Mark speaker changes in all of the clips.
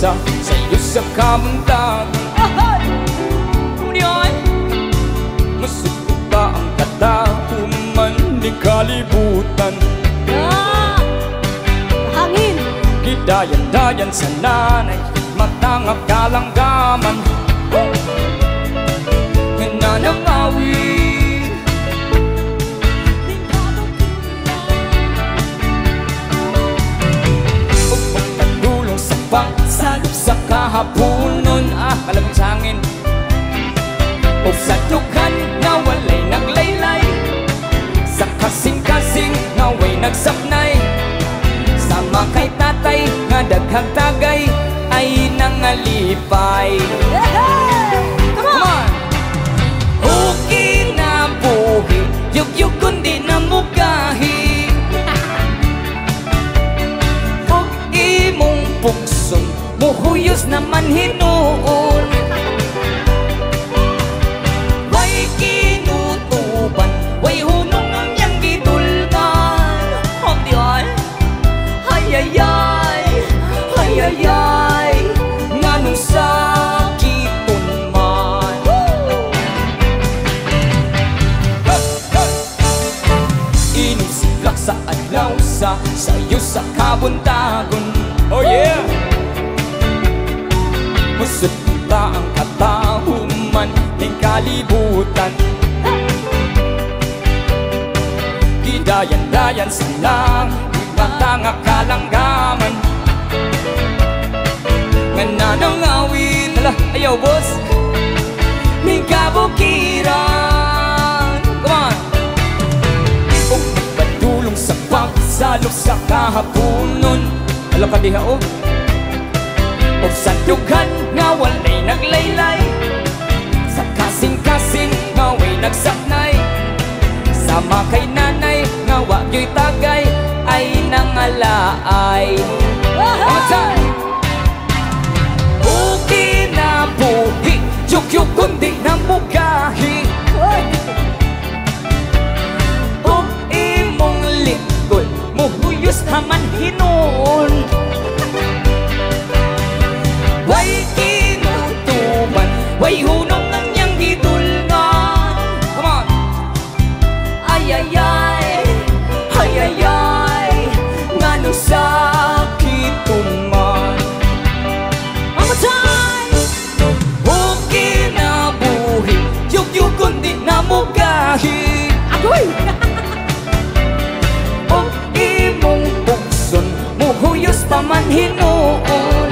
Speaker 1: sa sayo sa kamuntagan. Kunyan masuka ang katauman ni kalibutan.
Speaker 2: Hangin
Speaker 1: Gidayan-dayan sa nanay matangap kalanggaman. Nanangawi upang pagdulong sa pagsalop sa kahapunon. Kalabang sangin o sa dughan nga walay naglaylay, sa kasing-kasing nga way nagsapnay, sama kay tatay nga daghang tagay ay nangalipay.
Speaker 2: Come on!
Speaker 1: Okay na buhi, yug-yug kundi na mugahi. Huwag imong pukson, muhuyos naman hinuon. Way kinutuban, way hunong ang iyang gitulgan. Oh, diyan, hayayay, hayayay, nganong sakiton man. Inusiglak sa adlaw sa sayo sa kabuntagon. Oh yeah! Musudta ang katahuman ng kalibutan. Gidayan-dayan sa langit matangak kalanggaman. Nananangawin, ayaw boss, ning kabukiran. Come on! Kung nagpadulong sa pagsalok sa kahapunon. Alam ka diha o? O sa dughan nga walay naglaylay, sa kasing-kasing nga way nagsaknay, sama kay nanay nga wagyo'y tagay ay nangalaay. Okay na buhi, yug-yug kundi na mugahi. O imong likod, muhuyos naman hinuon. Way kinutuban, way hunong ang iyang gitulngan. Come on! Ayayay, ayayay, ngano sakiton man. One more time! Okay na buhi, yug-yug kundi na mugahi. Agoy! O imong bukson, muhuyos pa man hinuon.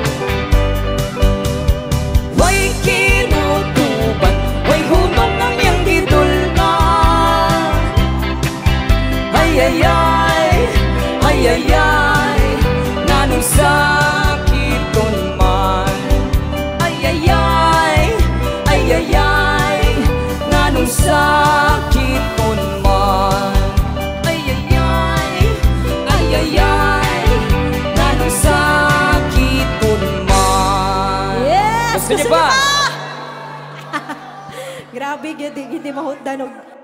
Speaker 1: Way kinutuban, way hunong ang iyang gitulngan. Ayayay, ayayay, nganong sakiton man. Ayayay, ayayay, nganong sakiton man. Ayayay, ayayay, nganong sakiton man.
Speaker 2: Yes!
Speaker 1: Gusto niyo ba?
Speaker 2: Grabe, hindi mahundan.